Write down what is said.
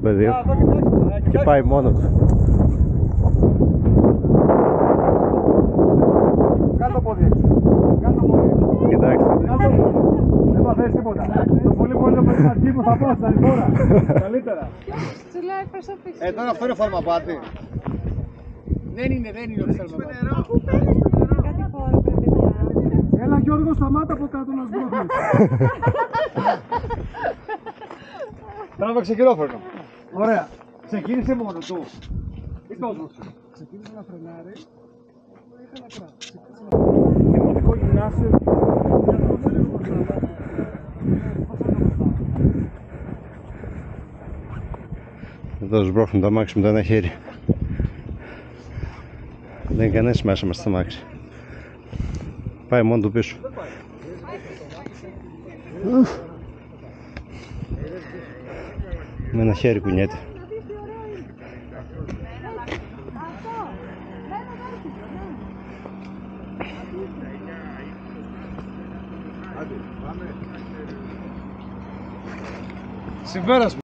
πεδίο και πάει μόνο του. Κάτω το πόδι έξω. Κάτω το πόδι έξω. Κοιτάξτε. Δεν μαθαίνεις τίποτα. Το πολύ πολύ το παιδί που θα πάω στα λιφόρα. Καλύτερα. Τσουλάει προς το πίσω. Τώρα αυτό είναι φαρμαπάτι. Δεν είναι ότι θέλουμε νερό. Κάτι χώρο πρέπει να... Έλα Γιώργο, σταμάτα από κάτω να σμπρώχνεις. Τράβηξε χειρόφρενο. Ωραία. Ξεκίνησε μόνο του. Τι τόσο. Ξεκίνησε να φρενάρει. Είχα να κράτει. Δημοτικό γυμνάσιο. Εδώ σμπρώχνουν το αμάξι με το ένα χέρι. Δεν είναι κανένας μέσα μας στο αμάξι. Πάει μόνο του πίσω. Με ένα χέρι κουνιέται. Συμπέρασμα.